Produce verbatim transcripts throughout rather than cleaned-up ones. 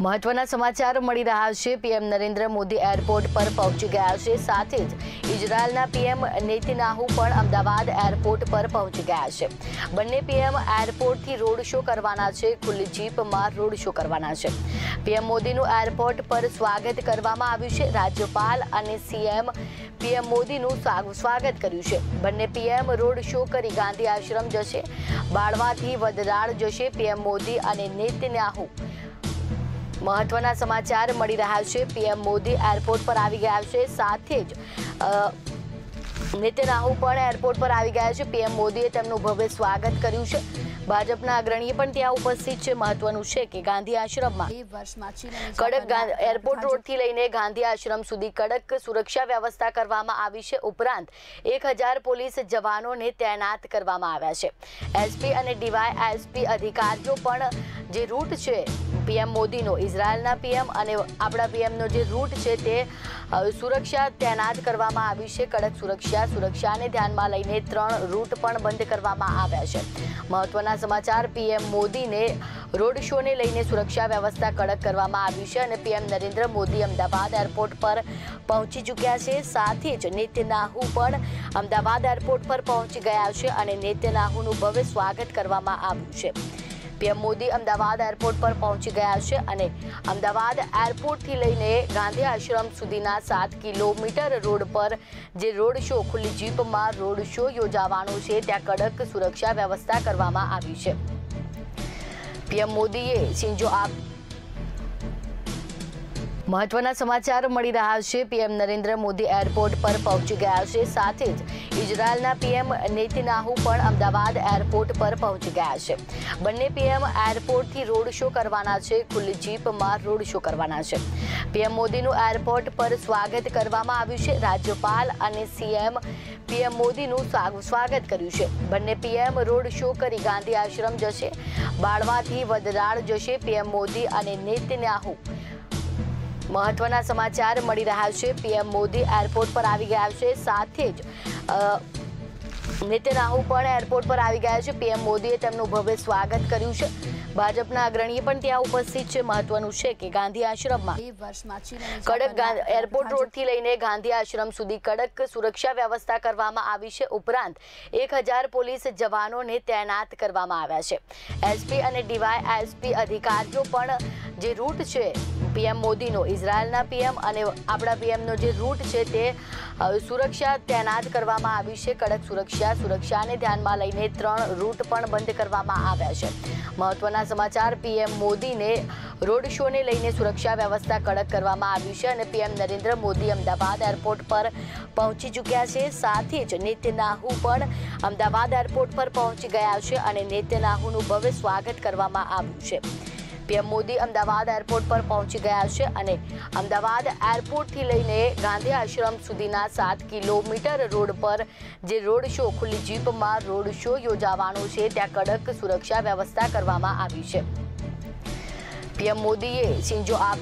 મહત્વના સમાચાર મળી રહ્યા છે। પીએમ નરેન્દ્ર મોદી એરપોર્ટ પર પહોંચી ગયા છે। સાથે જ ઇઝરાયલના પીએમ નેતન્યાહુ પણ અમદાવાદ એરપોર્ટ પર પહોંચી ગયા છે। બંને પીએમ એરપોર્ટથી રોડ શો કરવાના છે। ખુલ્લી જીપમાં રોડ શો કરવાના છે। પીએમ મોદીનું એરપોર્ટ પર સ્વાગત કરવામાં આવ્યું છે। રાજ્યપાલ અને સીએમ પીએમ મોદીનું સ્વાગત કર્યું છે। બંને પીએમ રોડ શો કરી ગાંધી આશ્રમ જશે। બાળવાથી વડરાળ જશે પીએમ મોદી અને નેતન્યાહુ। મહત્વના સમાચાર મળી રહ્યા છે। પીએમ મોદી એરપોર્ટ પર આવી ગયા છે। સાથે જ નેતન્યાહુ પણ એરપોર્ટ પર આવી ગયા છે। પીએમ મોદીએ તેમનું ભવ્ય સ્વાગત કર્યું છે। ભાજપના અગ્રણીઓ પણ ત્યાં ઉપસ્થિત છે। મહત્વનું છે કે ગાંધી આશ્રમમાં કડક એરપોર્ટ રોડથી લઈને ગાંધી આશ્રમ સુધી કડક સુરક્ષા વ્યવસ્થા કરવામાં આવી છે। ઉપરાંત એક હજાર પોલીસ જવાનોને તૈનાત કરવામાં આવ્યા છે। એસપી અને ડીવાયએસપી અધિકારીઓ પણ જે રૂટ છે પીએમ મોદીનો ઇઝરાયલના પીએમ અને આપણા પીએમનો જે રૂટ છે તે સુરક્ષા તૈનાત કરવામાં આવી છે। કડક સુરક્ષા સુરક્ષાને ધ્યાનમાં લઈને ત્રણ રૂટ પણ બંધ કરવામાં આવ્યા છે। મહત્વના સમાચાર પીએમ મોદીને રોડ શોને લઈને સુરક્ષા વ્યવસ્થા કડક કરવામાં આવી છે અને પીએમ નરેન્દ્ર મોદી અમદાવાદ એરપોર્ટ પર પહોંચી ચૂક્યા છે। સાથે જ નેતન્યાહુ પણ અમદાવાદ એરપોર્ટ પર પહોંચી ગયા છે અને નેતન્યાહુનું ભવ્ય સ્વાગત કરવામાં આવ્યું છે। પીએમ મોદી અમદાવાદ એરપોર્ટ પર પહોંચી ગયા છે અને અમદાવાદ એરપોર્ટથી લઈને ગાંધી આશ્રમ સુધીના સાત કિલોમીટર રોડ પર જે રોડ શો ખુલ્લી જીપમાં રોડ શો યોજાવાનો છે ત્યાં કડક સુરક્ષા વ્યવસ્થા કરવામાં આવી છે। પીએમ મોદીએ સિંજો આપ મહત્વના સમાચાર મળી રહ્યા છે। પીએમ નરેન્દ્ર મોદી એરપોર્ટ પર પહોંચી ગયા છે। સાથે જ ઇઝરાયલના પીએમ નેતન્યાહુ પણ અમદાવાદ એરપોર્ટ પર પહોંચી ગયા છે। બંને પીએમ એરપોર્ટથી રોડ શો કરવાના છે। ખુલ્લી જીપમાં રોડ શો કરવાના છે। પીએમ મોદીનું એરપોર્ટ પર સ્વાગત કરવામાં આવ્યું છે। રાજ્યપાલ અને સીએમ પીએમ મોદીનું સ્વાગત કર્યું છે। બંને પીએમ રોડ શો કરી ગાંધી આશ્રમ જશે। બાળવાથી વડરાળ જશે પીએમ મોદી અને નેતન્યાહુ। મહત્વના સમાચાર મળી રહ્યા છે। પીએમ મોદી એરપોર્ટ પર આવી ગયા છે। સાથે જ નેતન્યાહુ પણ એરપોર્ટ પર આવી ગયા છે। પીએમ મોદીએ તેમનું ભવ્ય સ્વાગત કર્યું છે। ભાજપના અગ્રણીઓ પણ ત્યાં ઉપસ્થિત છે। મહત્વનું છે કે ગાંધી આશ્રમમાં કડક એરપોર્ટ રોડથી લઈને ગાંધી આશ્રમ સુધી કડક સુરક્ષા વ્યવસ્થા કરવામાં આવી છે। ઉપરાંત એક હજાર પોલીસ જવાનોને તૈનાત કરવામાં આવ્યા છે। એસપી અને ડીવાયએસપી અધિકારીઓ પણ જે રૂટ છે પીએમ મોદીનો ઇઝરાયલના પીએમ અને આપણા પીએમનો જે રૂટ છે તે સુરક્ષા તૈનાત કરવામાં આવી છે। કડક સુરક્ષા સુરક્ષાને ધ્યાનમાં લઈને ત્રણ રૂટ પણ બંધ કરવામાં આવ્યા છે। મહત્વના સમાચાર પીએમ મોદીને રોડ શોને લઈને સુરક્ષા વ્યવસ્થા કડક કરવામાં આવી છે અને પીએમ નરેન્દ્ર મોદી અમદાવાદ એરપોર્ટ પર પહોંચી ચૂક્યા છે। સાથે જ નેતન્યાહુ પણ અમદાવાદ એરપોર્ટ પર પહોંચી ગયા છે અને નેતન્યાહુનું ભવ્ય સ્વાગત કરવામાં આવ્યું છે। પીએમ મોદી અમદાવાદ એરપોર્ટ પર પહોંચી ગયા છે અને અમદાવાદ એરપોર્ટથી લઈને ગાંધી આશ્રમ સુધીના સાત કિલોમીટર રોડ પર જે રોડ શો ખુલ્લી જીપમાં રોડ શો યોજાવાનો છે ત્યાં કડક સુરક્ષા વ્યવસ્થા કરવામાં આવી છે। પીએમ મોદીએ સિંજો આપ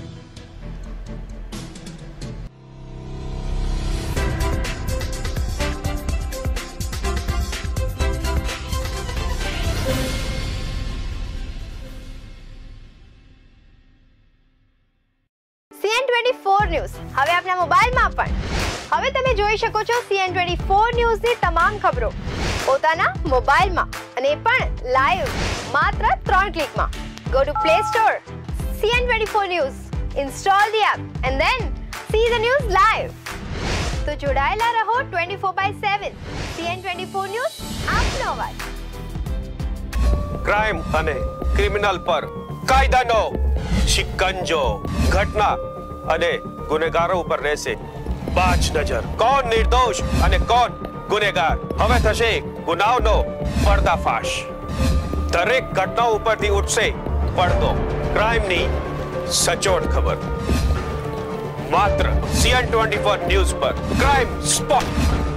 સીએન ટ્વેન્ટી ફોર ન્યૂઝ હવે આપના મોબાઈલમાં પણ હવે તમે જોઈ શકો છો સીએન ટ્વેન્ટી ફોર ન્યૂઝની તમામ ખબરો પોતાના મોબાઈલમાં અને પણ લાઈવ માત્ર ત્રણ ક્લિકમાં go to Play Store CN twenty four news install the app and then see the news live તો જોડાયેલા રહો twenty four by seven CN twenty four news આપનો અવાજ। ક્રાઇમ અને ક્રિમિનલ પર કાયદાનો શિકંજો ઘટના અને ગુનેગારો ઉપર રહેશે પાંચ નજર। કોણ નિર્દોષ અને કોણ ગુનેગાર હવે થશે ગુનાઓનો પર્દાફાશ। દરેક ઘટના ઉપરથી ઉઠશે પડદો ક્રાઇમની સચોટ ખબર માત્ર સીએન ટ્વેન્ટી ફોર ન્યૂઝ પર ક્રાઇમ સ્પોટ।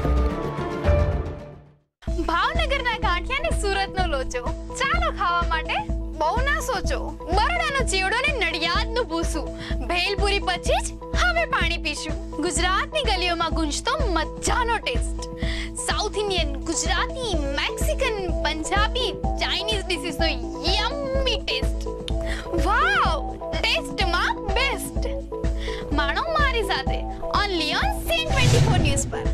ભાવનગરના ગાંઠિયા ને સુરતનો લોચો ચાલો ખાવા માટે બહુ ના સોચો। બરોડાનો ચીવડો ને નડિયાદનું ભૂસું ભેલપુરી પછી જ હવે પાણી પીશું। ગુજરાતની ગલીઓમાં ગુંજતો મજાનો taste South Indian Gujarati Mexican Punjabi Chinese ડિશિસનો યમ્મી ટેસ્ટ વાવ ટેસ્ટમાં ન્યૂઝ પર.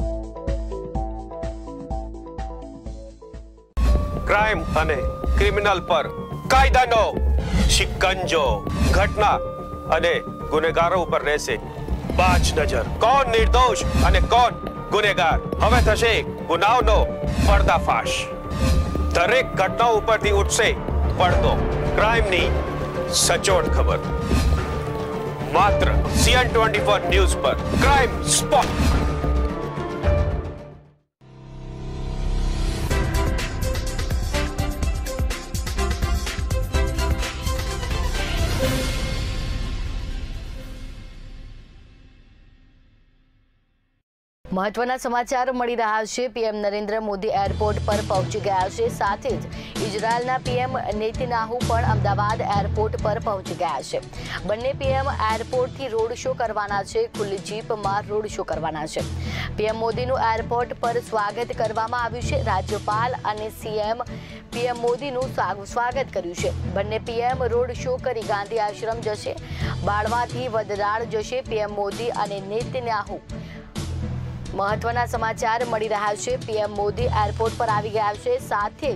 ક્રાઇમ અને ક્રિમિનલ પર કાયદાનો શિકંજો, ઘટના અને ગુનેગારો ઉપર રહેશે બાજ નજર. કોણ નિર્દોષ અને કોણ ગુનેગાર, હવે થશે ગુનાઓનો પર્દાફાશ. દરેક ઘટના ઉપરથી ઉઠશે પડતો ક્રાઇમની સચોટ ખબર. માત્ર સીએન ટ્વેન્ટી ફોર ન્યૂઝ પર ક્રાઇમ સ્પોટ. મહત્વના સમાચાર મળી રહ્યા છે. પીએમ નરેન્દ્ર મોદી એરપોર્ટ પર પહોંચી ગયા છે. સાથે જ ઇઝરાયલના પીએમ નેતન્યાહુ પણ અમદાવાદ એરપોર્ટ પર પહોંચી ગયા છે. બંને પીએમ એરપોર્ટથી રોડ શો કરવાના છે. ખુલ્લી જીપમાં રોડ શો કરવાના છે. પીએમ મોદીનું એરપોર્ટ પર સ્વાગત કરવામાં આવ્યું છે. રાજ્યપાલ અને સીએમ પીએમ મોદીનું સ્વાગત કર્યું છે. બંને પીએમ રોડ શો કરી ગાંધી આશ્રમ જશે. બાળવાથી વડરાળ જશે પીએમ મોદી અને નેતન્યાહુ. મહત્વના સમાચાર મળી રહ્યા છે. પીએમ મોદી એરપોર્ટ પર આવી ગયા છે. સાથે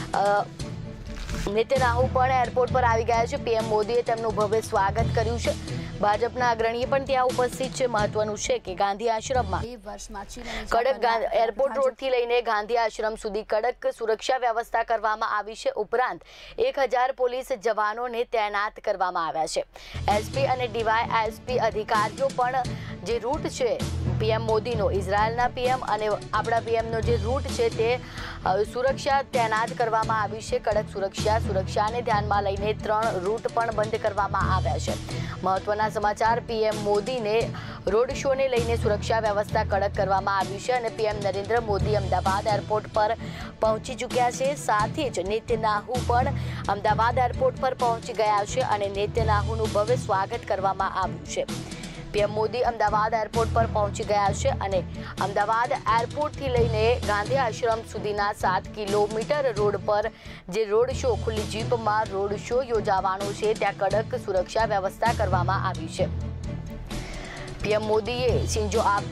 જ નેતન્યાહુ પણ એરપોર્ટ પર આવી ગયા છે. પીએમ મોદીએ તેમનું ભવ્ય સ્વાગત કર્યું છે. ભાજપના અગ્રણીએ પણ ત્યાં ઉપસ્થિત છે. મહત્વનું છે કે ગાંધી આશ્રમમાં કડક એરપોર્ટ રોડથી લઈને ગાંધી આશ્રમ સુધી કડક સુરક્ષા વ્યવસ્થા કરવામાં આવી છે. ઉપરાંત એક હજાર પોલીસ જવાનોને તૈનાત કરવામાં આવ્યા છે. એસપી અને ડીવાય એસપી અધિકારીઓ પણ જે રૂટ છે પીએમ મોદીનો, ઇઝરાયલના પીએમ અને આપણા પીએમનો જે રૂટ છે તે સુરક્ષા તૈનાત કરવામાં આવી છે. કડક સુરક્ષા સુરક્ષાને ધ્યાનમાં લઈને ત્રણ રૂટ પણ બંધ કરવામાં આવ્યા છે. મહત્વના સમાચાર. પીએમ મોદીને રોડ શોને લઈને સુરક્ષા વ્યવસ્થા કડક કરવામાં આવી છે અને પીએમ નરેન્દ્ર મોદી અમદાવાદ એરપોર્ટ પર પહોંચી ચૂક્યા છે. સાથે જ નેતન્યાહુ પણ અમદાવાદ એરપોર્ટ પર પહોંચી ગયા છે અને નેતન્યાહુનું ભવ્ય સ્વાગત કરવામાં આવ્યું છે. પીએમ મોદી અમદાવાદ એરપોર્ટ પર પહોંચી ગયા છે અને અમદાવાદ એરપોર્ટથી લઈને ગાંધી આશ્રમ સુધીના સાત કિલોમીટર રોડ પર જે રોડ શો, ખુલ્લી જીપમાં રોડ શો યોજાવાનો છે, ત્યાં કડક સુરક્ષા વ્યવસ્થા કરવામાં આવી છે. પીએમ મોદીએ સિંજો આપ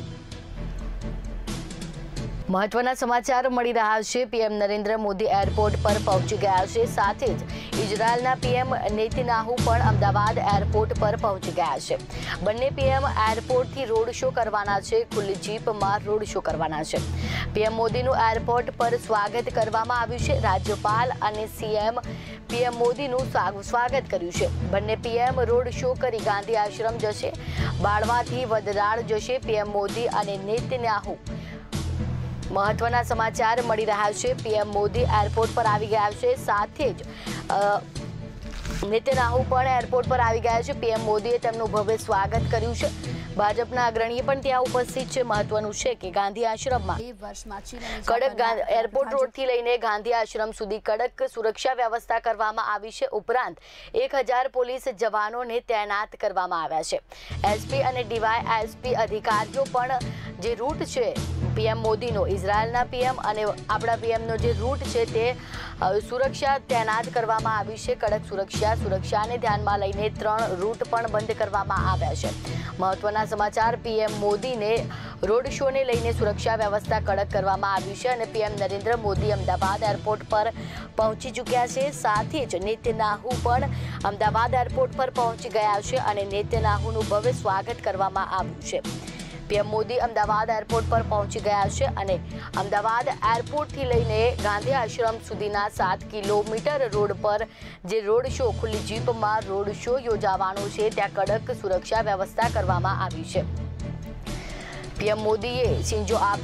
મહત્વના સમાચાર મળી રહ્યા છે. પીએમ નરેન્દ્ર મોદી એરપોર્ટ પર પહોંચી ગયા છે. સાથે જ ઇઝરાયલના પીએમ નેતન્યાહુ પણ અમદાવાદ એરપોર્ટ પર પહોંચી ગયા છે. બંને પીએમ એરપોર્ટથી રોડ શો કરવાના છે. ખુલ્લી જીપમાં રોડ શો કરવાના છે. પીએમ મોદીનું એરપોર્ટ પર સ્વાગત કરવામાં આવ્યું છે. રાજ્યપાલ અને સીએમ પીએમ મોદીનું સ્વાગત કર્યું છે. બંને પીએમ રોડ શો કરી ગાંધી આશ્રમ જશે. બાળવાથી વડરાળ જશે પીએમ મોદી અને નેતન્યાહુ. મહત્વના સમાચાર મળી રહ્યા છે. પીએમ મોદી એરપોર્ટ પર આવી ગયા છે. સાથે જ નેતન્યાહુ પણ એરપોર્ટ પર આવી ગયા છે. પીએમ મોદીએ તેમનું ભવ્ય સ્વાગત કર્યું છે. ભાજપના અગ્રણીએ પણ ત્યાં ઉપસ્થિત છે. મહત્વનું છે કે ગાંધી આશ્રમમાં કડક એરપોર્ટ રોડથી લઈને ગાંધી આશ્રમ સુધી કડક સુરક્ષા વ્યવસ્થા કરવામાં આવી છે. ઉપરાંત એક હજાર પોલીસ જવાનોને તૈનાત કરવામાં આવ્યા છે. એસપી અને ડીવાય એસપી અધિકારીઓ પણ જે રૂટ છે પીએમ મોદીનો, ઇઝરાયલના પીએમ અને આપણા પીએમનો જે રૂટ છે તે સુરક્ષા તૈનાત કરવામાં આવી છે. કડક સુરક્ષા સુરક્ષાને ધ્યાનમાં લઈને ત્રણ રૂટ પણ બંધ કરવામાં આવ્યા છે. મહત્વના સમાચાર. પીએમ મોદીને રોડ શોને લઈને સુરક્ષા વ્યવસ્થા કડક કરવામાં આવી છે અને પીએમ નરેન્દ્ર મોદી અમદાવાદ એરપોર્ટ પર પહોંચી ચૂક્યા છે. સાથે જ નેતન્યાહુ પણ અમદાવાદ એરપોર્ટ પર પહોંચી ગયા છે અને નેતન્યાહુનું ભવ્ય સ્વાગત કરવામાં આવ્યું છે. પીએમ મોદી અમદાવાદ એરપોર્ટ પર પહોંચી ગયા છે અને અમદાવાદ એરપોર્ટથી લઈને ગાંધી આશ્રમ સુધીના સાત કિલોમીટર રોડ પર જે રોડ શો, ખુલ્લી જીપમાં રોડ શો યોજાવાનો છે, ત્યાં કડક સુરક્ષા વ્યવસ્થા કરવામાં આવી છે. પીએમ મોદીએ સિંજો આપ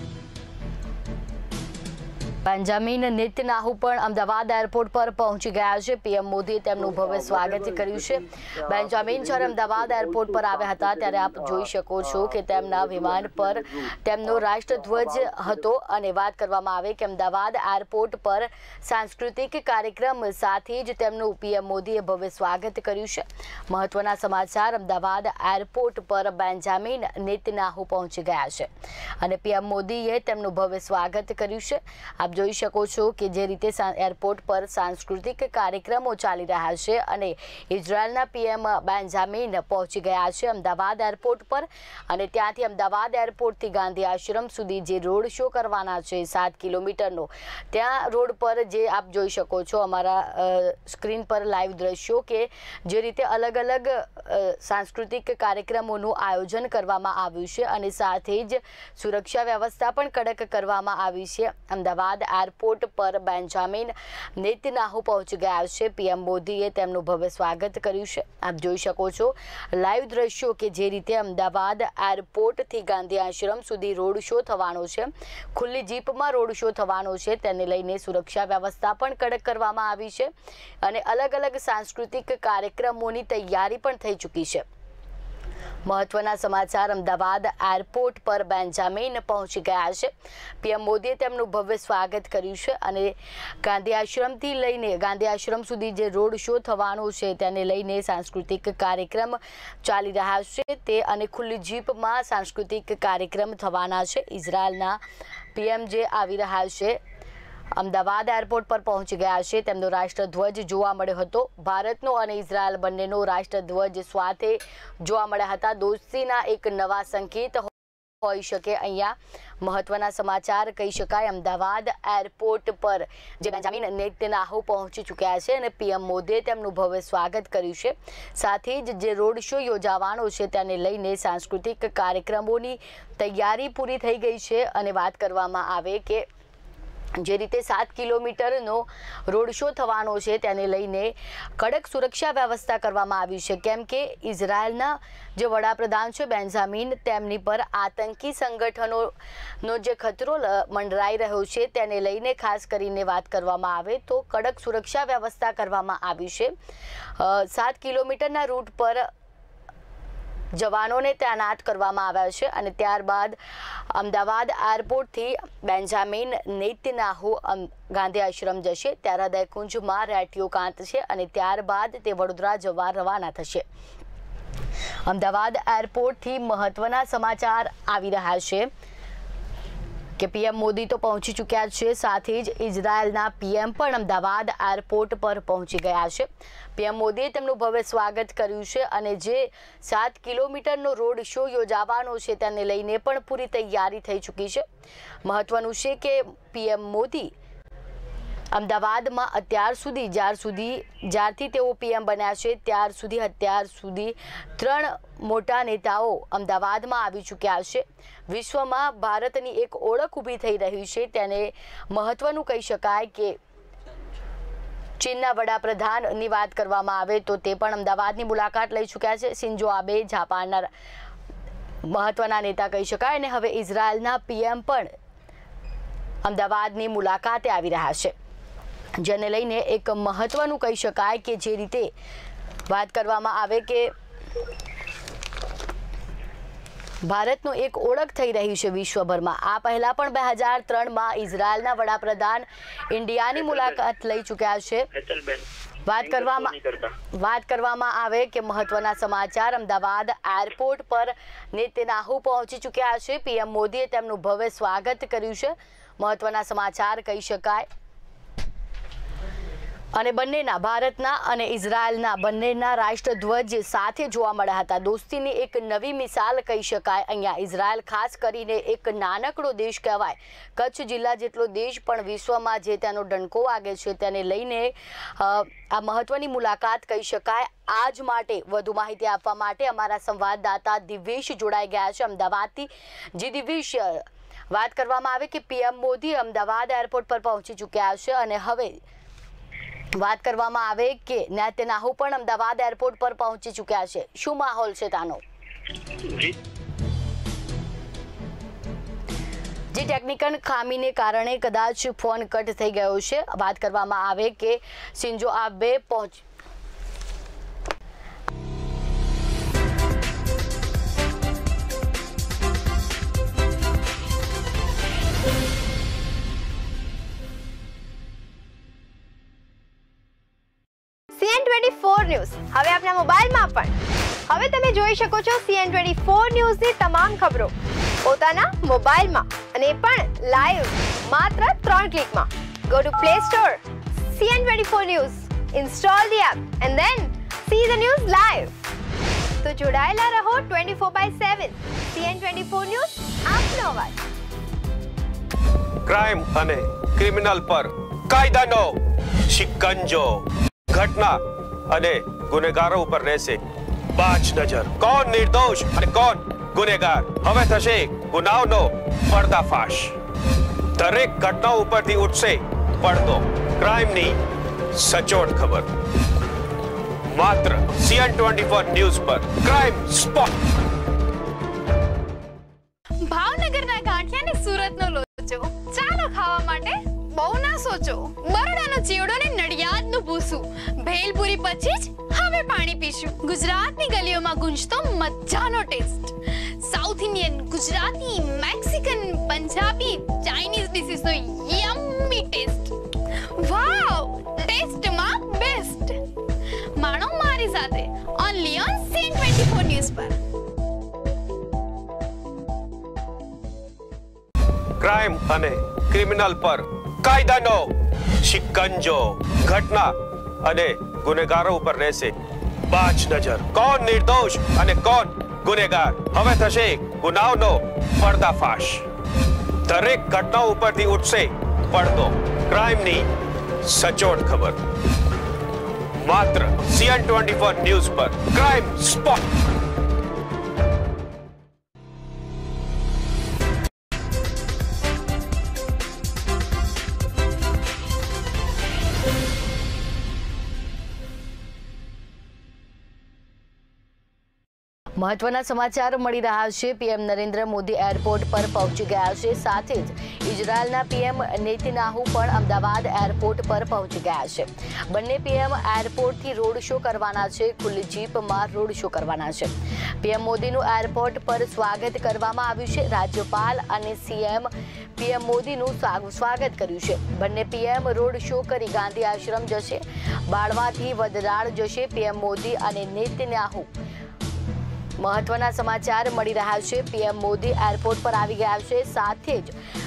બેન્જામિન નેતન્યાહુ પણ અમદાવાદ એરપોર્ટ પર પહોંચી ગયા છે. પીએમ મોદીએ તેમનું ભવ્ય સ્વાગત કર્યું છે. બેન્જામિન જ્યારે અમદાવાદ એરપોર્ટ પર આવ્યા હતા ત્યારે આપ જોઈ શકો છો કે તેમના વિમાન પર તેમનો રાષ્ટ્રધ્વજ હતો અને વાત કરવામાં આવે કે અમદાવાદ એરપોર્ટ પર સાંસ્કૃતિક કાર્યક્રમ સાથે જ તેમનું પીએમ મોદીએ ભવ્ય સ્વાગત કર્યું છે. મહત્વના સમાચાર. અમદાવાદ એરપોર્ટ પર બેન્જામિન નેતન્યાહુ પહોંચી ગયા છે અને પીએમ મોદીએ તેમનું ભવ્ય સ્વાગત કર્યું છે. આપ આપ જોઈ શકો છો કે જે રીતે એરપોર્ટ પર સાંસ્કૃતિક કાર્યક્રમો ચાલી રહ્યા છે અને ઇઝરાયલના પીએમ બેન્જામિન પહોંચી ગયા છે અમદાવાદ એરપોર્ટ પર અને ત્યાંથી અમદાવાદ એરપોર્ટથી ગાંધી આશ્રમ સુધી જે રોડ શો કરવાના છે સાત કિલોમીટરનો, ત્યાં રોડ પર જે આપ જોઈ શકો છો અમારા સ્ક્રીન પર લાઈવ દ્રશ્યો કે જે રીતે અલગ અલગ સાંસ્કૃતિક કાર્યક્રમોનું આયોજન કરવામાં આવ્યું છે અને સાથે જ સુરક્ષા વ્યવસ્થા પણ કડક કરવામાં આવી છે. અમદાવાદ એરપોર્ટ પર બેન્જામિન નેતન્યાહુ પહોંચી ગયા છે. પીએમ મોદીએ તેમનું ભવ્ય સ્વાગત કર્યું છે. આપ જોઈ શકો છો લાઈવ દ્રશ્યો કે જે રીતે અમદાવાદ એરપોર્ટથી ગાંધી આશ્રમ સુધી રોડ શો થવાનો છે, ખુલ્લી જીપમાં રોડ શો થવાનો છે, તેને લઈને સુરક્ષા વ્યવસ્થા પણ કડક કરવામાં આવી છે અને અલગ અલગ સાંસ્કૃતિક કાર્યક્રમોની તૈયારી પણ થઈ ચૂકી છે. મહત્વના સમાચાર અમદાવાદ એરપોર્ટ પર બેન્જામિન પહોંચી ગયા છે. પીએમ મોદીએ તેમનું ભવ્ય સ્વાગત કર્યું છે અને ગાંધી આશ્રમથી લઈને ગાંધી આશ્રમ સુધી જે રોડ શો થવાનો છે તેને લઈને સાંસ્કૃતિક કાર્યક્રમ ચાલી રહ્યા છે તે અને ખુલ્લી જીપમાં સાંસ્કૃતિક કાર્યક્રમ થવાના છે. ઇઝરાયલના પીએમ જે આવી રહ્યા છે અમદાવાદ એરપોર્ટ પર પહોંચી ગયા છે. તેમનો રાષ્ટ્રધ્વજ જોવા મળ્યો હતો. ભારતનો અને ઇઝરાયલ બંનેનો રાષ્ટ્રધ્વજ સાથે જોવા મળ્યા હતા. દોસ્તીના એક નવા સંકેત હોઈ શકે. અહીંયા મહત્વના સમાચાર કહી શકાય. અમદાવાદ એરપોર્ટ પર જે બેન્જામિન નેતન્યાહુ પહોંચી ચૂક્યા છે અને પીએમ મોદીએ તેમનું ભવ્ય સ્વાગત કર્યું છે. સાથે જ જે રોડ શો યોજાવાનો છે તેને લઈને સાંસ્કૃતિક કાર્યક્રમોની તૈયારી પૂરી થઈ ગઈ છે અને વાત કરવામાં આવે કે જે રીતે સાત કિલોમીટરનો રોડ શો થવાનો છે તેને લઈને કડક સુરક્ષા વ્યવસ્થા કરવામાં આવી છે, કેમ કે ઇઝરાયલના જે વડાપ્રધાન છે બેન્જામિન તેમની પર આતંકી સંગઠનોનો જે ખતરો મંડરાઈ રહ્યો છે તેને લઈને ખાસ કરીને વાત કરવામાં આવે તો કડક સુરક્ષા વ્યવસ્થા કરવામાં આવી છે. સાત કિલોમીટરના રૂટ પર જવાનોને તૈનાત કરવામાં આવ્યા છે અને ત્યારબાદ અમદાવાદ એરપોર્ટથી બેન્જામિન નેતન્યાહુ ગાંધી આશ્રમ જશે. ત્યાં હૃદયકુંજમાં રેટીઓ કાંતશે અને ત્યારબાદ તે વડોદરા જવા રવાના થશે. અમદાવાદ એરપોર્ટથી મહત્વના સમાચાર આવી રહ્યા છે કે પીએમ મોદી તો પહોંચી ચૂક્યા છે, સાથે જ ઇઝરાયલના પીએમ પણ અમદાવાદ એરપોર્ટ પર પહોંચી ગયા છે. પીએમ મોદીએ તેમનું ભવ્ય સ્વાગત કર્યું છે અને જે સાત કિલોમીટરનો રોડ શો યોજાવાનો છે તેને લઈને પણ પૂરી તૈયારી થઈ ચૂકી છે. મહત્વનું છે કે પીએમ મોદી અમદાવાદમાં અત્યાર સુધી જ્યાર સુધી જ્યારથી તેઓ પીએમ બન્યા છે ત્યાર સુધી અત્યાર સુધી ત્રણ મોટા નેતાઓ અમદાવાદમાં આવી ચૂક્યા છે. વિશ્વમાં ભારતની એક ઓળખ ઊભી થઈ રહી છે. તેને મહત્વનું કહી શકાય કે ચીનના વડાપ્રધાનની વાત કરવામાં આવે તો તે પણ અમદાવાદની મુલાકાત લઈ ચૂક્યા છે. શિન્ઝો આબે જાપાનના મહત્વના નેતા કહી શકાય અને હવે ઇઝરાયલના પીએમ પણ અમદાવાદની મુલાકાતે આવી રહ્યા છે, જેને લઈને એક મહત્વનું કહી શકાય કે જે રીતે વાત કરવામાં આવે કે ભારતનો એક ઓળખ થઈ રહી છે વિશ્વભરમાં. આ પહેલા પણ બે હજાર ત્રણમાં ઇઝરાયલના વડાપ્રધાન ઇન્ડિયાની મુલાકાત લઈ ચૂક્યા છે. વાત કરવામાં વાત કરવામાં આવે કે મહત્વના સમાચાર અમદાવાદ એરપોર્ટ પર નેતન્યાહુ પહોંચી ચૂક્યા છે. પીએમ મોદીએ તેમનું ભવ્ય સ્વાગત કર્યું છે. મહત્વના સમાચાર કહી શકાય અને બંનેના ભારતના અને ઇઝરાયલના બંનેના રાષ્ટ્રધ્વજ સાથે જોવા મળ્યા હતા. દોસ્તીની એક નવી મિસાલ કહી શકાય. અહીંયા ઇઝરાયલ ખાસ કરીને એક નાનકડો દેશ કહેવાય, કચ્છ જિલ્લા જેટલો દેશ પણ વિશ્વમાં જે તેનો ડંકો વાગે છે તેને લઈને આ મહત્વની મુલાકાત કહી શકાય. આજ માટે વધુ માહિતી આપવા માટે અમારા સંવાદદાતા દિવેશ જોડાઈ ગયા છે અમદાવાદથી. જી દિવેશ, વાત કરવામાં આવે કે પીએમ મોદી અમદાવાદ એરપોર્ટ પર પહોંચી ચૂક્યા છે અને હવે વાત કરવામાં આવે કે નેતન્યાહુ પણ અમદાવાદ એરપોર્ટ પર પહોંચી ચૂક્યા છે. શું માહોલ છે તાનો? જે ટેકનિકલ ખામીને કારણે કદાચ ફોન કટ થઈ ગયો છે. વાત કરવામાં આવે કે શિન્ઝો આબે પહોંચ સીએન ટ્વેન્ટી ફોર ન્યૂઝ હવે આપના મોબાઈલમાં પણ. હવે તમે જોઈ શકો છો સીએન ટ્વેન્ટી ફોર ન્યૂઝની તમામ ખબરો પોતાના મોબાઈલમાં અને પણ લાઈવ માત્ર ત્રણ ક્લિકમાં. Go to Play Store, C N twenty-four News, install the app and then see the news live. તો જોડાયેલા રહો twenty-four by seven. C N twenty-four News, આપનો અવાજ. ક્રાઇમ અને ક્રિમિનલ પર કાયદાનો શિકંજો. ઘટના અને ગુનેગારો ઉપર રહેશે બાજ નજર. કોણ નિર્દોષ અને કોણ ગુનેગાર, હવે થશે ગુનાઓનો પર્દાફાશ. દરેક ઘટના ઉપરથી ઉઠશે પડતો ક્રાઇમની સચોટ ખબર. માત્ર C N twenty-four ન્યૂઝ પર ક્રાઇમ સ્પોટ. ભાવનગરના ગાંઠિયા ને સુરતનો લોચો, ચાલો ખાવા માટે બહુ ના સોચો. બરોડાનો ચીવડો ને નડિયાદનું ભૂસું, ભેલપુરી પછી જ હવે પાણી પીશું. ગુજરાતની ગલીઓમાં ગુંજતો મજાનો taste. South Indian, Gujarati, Mexican, Punjabi, Chinese ડિશિસનો યમ્મી ટેસ્ટ. વાવ, ટેસ્ટમાં બેસ્ટ. માણો મારી સાથે only on C N twenty-four news પર. ક્રાઇમ અને ક્રિમિનલ પર કાયદાનો શિકંજો. ઘટના અને ગુનેગારો ઉપર રહેશે બાજ નજર. કોણ નિર્દોષ અને કોણ ગુનેગાર, હવે થશે ગુનાઓનો પર્દાફાશ. દરેક ઘટના ઉપરથી ઉઠશે પડતો ક્રાઇમની સચોટ ખબર. માત્ર C N twenty-four ન્યૂઝ પર ક્રાઇમ સ્પોટ. મહત્વના સમાચાર મળી રહ્યા છે. પીએમ નરેન્દ્ર મોદી એરપોર્ટ પર પહોંચી ગયા છે. સાથે જ ઇઝરાયલના પીએમ નેતન્યાહુ પણ અમદાવાદ એરપોર્ટ પર પહોંચી ગયા છે. બંને પીએમ એરપોર્ટથી રોડ શો કરવાના છે. ખુલ્લી જીપમાં રોડ શો કરવાના છે. પીએમ મોદીનું એરપોર્ટ પર સ્વાગત કરવામાં આવ્યું છે. રાજ્યપાલ અને સીએમ પીએમ મોદીનું સ્વાગત કર્યું છે. બંને પીએમ રોડ શો કરી ગાંધી આશ્રમ જશે. બાળવાથી વડરાળ જશે પીએમ મોદી અને નેતન્યાહુ. મહત્વના સમાચાર મળી રહ્યા છે. પીએમ મોદી એરપોર્ટ પર આવી ગયા છે. સાથે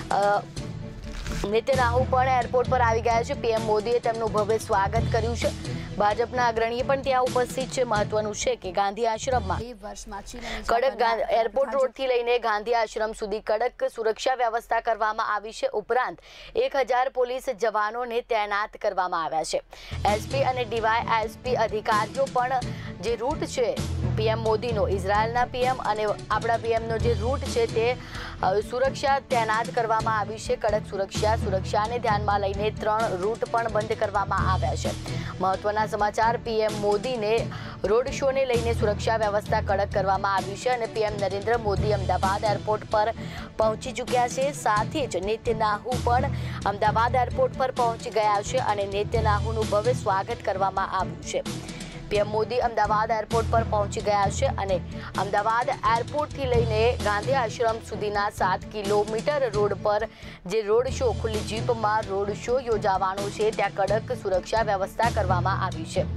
જ નેતન્યાહુ પણ એરપોર્ટ પર આવી ગયા છે. પીએમ મોદીએ તેમનું ભવ્ય સ્વાગત કર્યું છે. ભાજપના અગ્રણીએ પણ ત્યાં ઉપસ્થિત છે. મહત્વનું છે કે ગાંધી આશ્રમમાં કડક એરપોર્ટ રોડથી લઈને ગાંધી આશ્રમ સુધી કડક સુરક્ષા વ્યવસ્થા કરવામાં આવી છે. ઉપરાંત એક હજાર પોલીસ જવાનોને તૈનાત કરવામાં આવ્યા છે. એસપી અને ડીવાય એસપી અધિકારીઓ પણ જે રૂટ છે પીએમ મોદીનો, ઇઝરાયલના પીએમ અને આપણા પીએમનો જે રૂટ છે તે સુરક્ષા તૈનાત કરવામાં આવી છે. કડક સુરક્ષા સુરક્ષાને ધ્યાનમાં લઈને ત્રણ રૂટ પણ બંધ કરવામાં આવ્યા છે. મહત્વના સમાચાર. પીએમ મોદીને રોડ શોને લઈને સુરક્ષા વ્યવસ્થા કડક કરવામાં આવી છે અને પીએમ નરેન્દ્ર મોદી અમદાવાદ એરપોર્ટ પર પહોંચી ચૂક્યા છે. સાથે જ નેતન્યાહુ પણ અમદાવાદ એરપોર્ટ પર પહોંચી ગયા છે અને નેતન્યાહુનું ભવ્ય સ્વાગત કરવામાં આવ્યું છે. પીએમ મોદી અમદાવાદ એરપોર્ટ પર પહોંચી ગયા છે અને અમદાવાદ એરપોર્ટથી લઈને ગાંધી આશ્રમ સુધીના સાત કિલોમીટર રોડ પર જે રોડ શો, ખુલ્લી જીપમાં રોડ શો યોજાવાનો છે, ત્યાં કડક સુરક્ષા વ્યવસ્થા કરવામાં આવી છે.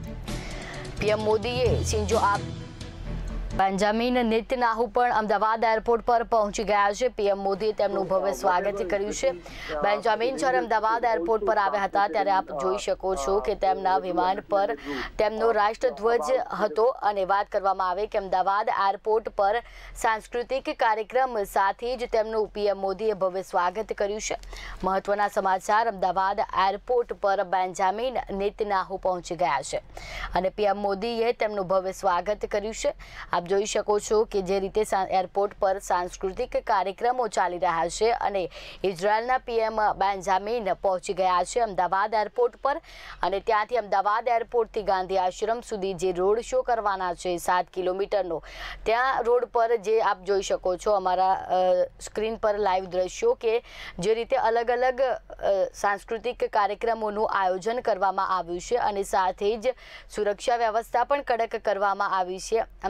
પીએમ મોદીએ શિન્ઝો આબે બેન્જામિન નેતન્યાહુ પણ અમદાવાદ એરપોર્ટ પર પહોંચી ગયા છે. પીએમ મોદીએ તેમનું ભવ્ય સ્વાગત કર્યું છે. બેન્જામિન જ્યારે અમદાવાદ એરપોર્ટ પર આવ્યા હતા ત્યારે આપ જોઈ શકો છો કે તેમના વિમાન પર તેમનો રાષ્ટ્રધ્વજ હતો. અને વાત કરવામાં આવે કે અમદાવાદ એરપોર્ટ પર સાંસ્કૃતિક કાર્યક્રમ સાથે જ તેમનું પીએમ મોદીએ ભવ્ય સ્વાગત કર્યું છે. મહત્વના સમાચાર. અમદાવાદ એરપોર્ટ પર બેન્જામિન નેતન્યાહુ પહોંચી ગયા છે અને પીએમ મોદીએ તેમનું ભવ્ય સ્વાગત કર્યું છે. આપ જોઈ શકો છો કે જે રીતે એરપોર્ટ પર સાંસ્કૃતિક કાર્યક્રમો ચાલી રહ્યા છે અને ઇઝરાયલના પીએમ બેન્જામિન પહોંચી ગયા છે અમદાવાદ એરપોર્ટ પર અને ત્યાંથી અમદાવાદ એરપોર્ટથી ગાંધી આશ્રમ સુધી જે રોડ શો કરવાના છે સાત કિલોમીટરનો, ત્યાં રોડ પર જે આપ જોઈ શકો છો અમારા સ્ક્રીન પર લાઈવ દ્રશ્યો કે જે રીતે અલગ અલગ સાંસ્કૃતિક કાર્યક્રમોનું આયોજન કરવામાં આવ્યું છે અને સાથે જ સુરક્ષા વ્યવસ્થા પણ કડક કરવામાં આવી છે. અમદાવાદ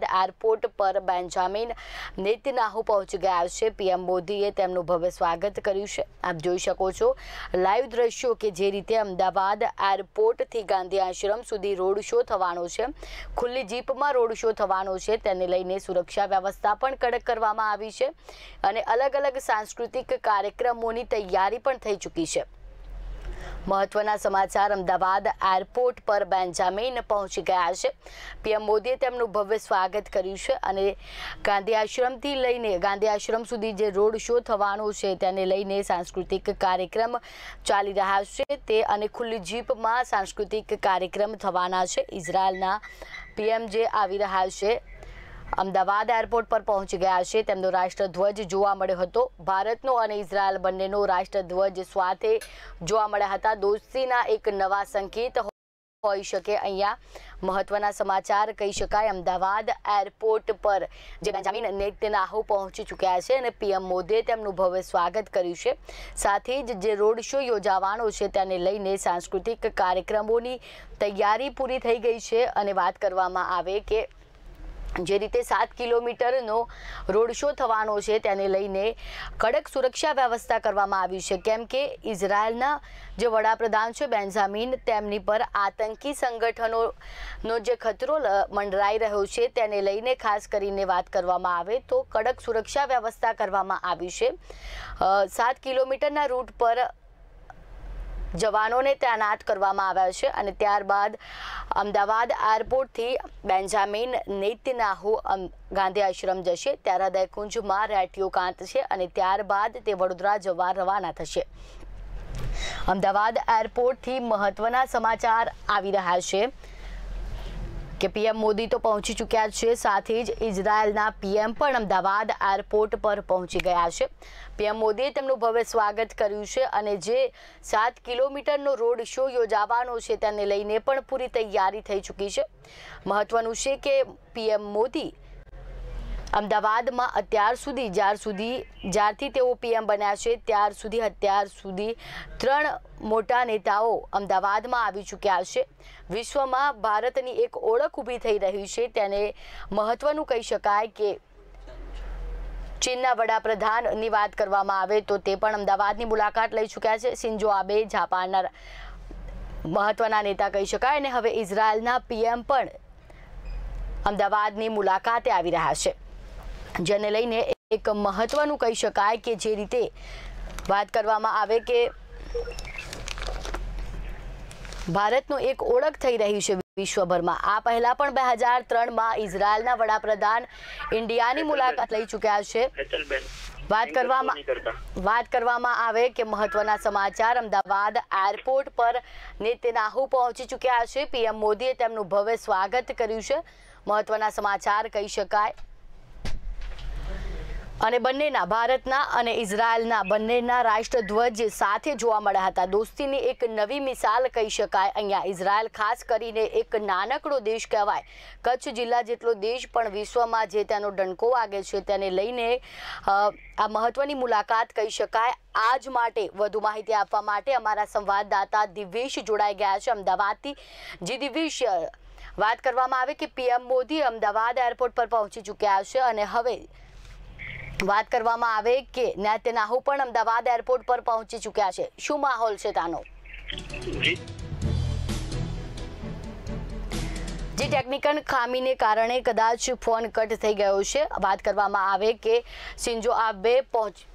અમદાવાદ એરપોર્ટ પર બેન્જામિન નેતન્યાહુ પહોંચી ગયા છે. પીએમ મોદીએ તેમનું ભવ્ય સ્વાગત કર્યું છે. આપ જોઈ શકો છો લાઈવ દ્રશ્યો કે જે રીતે અમદાવાદ એરપોર્ટથી ગાંધી આશ્રમ સુધી રોડ શો થવાનો છે, ખુલ્લી જીપમાં રોડ શો થવાનો છે. તેને લઈને સુરક્ષા વ્યવસ્થા પણ કડક કરવામાં આવી છે અને અલગ અલગ સાંસ્કૃતિક કાર્યક્રમોની તૈયારી પણ થઈ ચૂકી છે. મહત્વના સમાચાર અમદાવાદ એરપોર્ટ પર બેન્જામિન પહોંચી ગયા છે. પીએમ મોદીએ તેમનું ભવ્ય સ્વાગત કર્યું છે અને ગાંધી આશ્રમથી લઈને ગાંધી આશ્રમ સુધી જે રોડ શો થવાનો છે તેને લઈને સાંસ્કૃતિક કાર્યક્રમ ચાલી રહ્યા છે તે અને ખુલ્લી જીપમાં સાંસ્કૃતિક કાર્યક્રમ થવાના છે. ઇઝરાયલના પીએમ જે આવી રહ્યા છે અમદાવાદ એરપોર્ટ પર પહોંચી ગયા છે. તેમનો રાષ્ટ્રધ્વજ જોવા મળ્યો હતો. ભારતનો અને ઇઝરાયલ બંનેનો રાષ્ટ્રધ્વજ સાથે જોવા મળ્યા હતા. દોસ્તીના એક નવા સંકેત હોઈ શકે. અહીંયા મહત્વના સમાચાર કહી શકાય. અમદાવાદ એરપોર્ટ પર જે બેન્જામિન નેતન્યાહુ પહોંચી ચૂક્યા છે અને પીએમ મોદીએ તેમનું ભવ્ય સ્વાગત કર્યું છે. સાથે જ જે રોડ શો યોજાવાનો છે તેને લઈને સાંસ્કૃતિક કાર્યક્રમોની તૈયારી પૂરી થઈ ગઈ છે. અને વાત કરવામાં આવે કે જે રીતે સાત કિલોમીટરનો રોડ શો થવાનો છે તેને લઈને કડક સુરક્ષા વ્યવસ્થા કરવામાં આવી છે. કેમ કે ઇઝરાયલના જે વડાપ્રધાન છે બેન્જામિન તેમની પર આતંકી સંગઠનોનો જે ખતરો મંડરાઈ રહ્યો છે તેને લઈને ખાસ કરીને વાત કરવામાં આવે તો કડક સુરક્ષા વ્યવસ્થા કરવામાં આવી છે. સાત કિલોમીટરના રૂટ પર જવાનોને તૈનાત કરવામાં આવ્યા છે અને ત્યારબાદ અમદાવાદ એરપોર્ટથી બેન્જામિન નેતન્યાહુ ગાંધી આશ્રમ જશે. ત્યારે હૃદયકુંજમાં રેટીઓ કાંતશે અને ત્યારબાદ તે વડોદરા જવા રવાના થશે. અમદાવાદ એરપોર્ટથી મહત્વના સમાચાર આવી રહ્યા છે કે પીએમ મોદી તો પહોંચી ચૂક્યા છે. સાથે જ ઇઝરાયલના પીએમ પણ અમદાવાદ એરપોર્ટ પર પહોંચી ગયા છે. પીએમ મોદીએ તેમનું ભવ્ય સ્વાગત કર્યું છે અને જે સાત કિલોમીટરનો રોડ શો યોજાવાનો છે તેને લઈને પણ પૂરી તૈયારી થઈ ચૂકી છે. મહત્વનું છે કે પીએમ મોદી અમદાવાદમાં અત્યાર સુધી જ્યાર સુધી જ્યારથી તેઓ પીએમ બન્યા છે ત્યાર સુધી અત્યાર સુધી ત્રણ મોટા નેતાઓ અમદાવાદમાં આવી ચૂક્યા છે. વિશ્વમાં ભારતની એક ઓળખ ઊભી થઈ રહી છે. તેને મહત્વનું કહી શકાય કે ચીનના વડાપ્રધાનની વાત કરવામાં આવે તો તે પણ અમદાવાદની મુલાકાત લઈ ચૂક્યા છે. શિન્ઝો આબે જાપાનના મહત્વના નેતા કહી શકાય અને હવે ઇઝરાયલના પીએમ પણ અમદાવાદની મુલાકાતે આવી રહ્યા છે. જેને લઈને એક મહત્વનું કહી શકાય કે જે રીતે વાત કરવામાં આવે કે ભારતનો એક ઓળખ થઈ રહી છે વિશ્વભરમાં. આ પહેલા પણ બે હજાર ત્રણમાં ઇઝરાયલના વડાપ્રધાન ઇન્ડિયાની મુલાકાત લઈ ચૂક્યા છે. વાત કરવામાં વાત કરવામાં આવે કે મહત્વના સમાચાર અમદાવાદ એરપોર્ટ પર નેતન્યાહુ પહોંચી ચૂક્યા છે. પીએમ મોદીએ તેમનું ભવ્ય સ્વાગત કર્યું છે. મહત્વના સમાચાર કહી શકાય. અને બંનેના ભારતના અને ઇઝરાયલના બંનેના રાષ્ટ્રધ્વજ સાથે જોવા મળ્યા હતા. દોસ્તીની એક નવી મિસાલ કહી શકાય. અહીંયા ઇઝરાયલ ખાસ કરીને એક નાનકડો દેશ કહેવાય. કચ્છ જિલ્લા જેટલો દેશ પણ વિશ્વમાં જે તેનો ડંકો વાગે છે તેને લઈને આ મહત્વની મુલાકાત કહી શકાય. આજ માટે વધુ માહિતી આપવા માટે અમારા સંવાદદાતા દિવેશ જોડાઈ ગયા છે અમદાવાદથી. જી દિવેશ, વાત કરવામાં આવે કે પીએમ મોદી અમદાવાદ એરપોર્ટ પર પહોંચી ચૂક્યા છે અને હવે વાત કરવામાં આવે કે નેતન્યાહુ પણ અમદાવાદ એરપોર્ટ પર પહોંચી ચૂક્યા છે. શું માહોલ છે તાનો? જે ટેકનિકલ ખામીને કારણે કદાચ ફોન કટ થઈ ગયો છે. વાત કરવામાં આવે કે શિન્ઝો આબે પહોંચ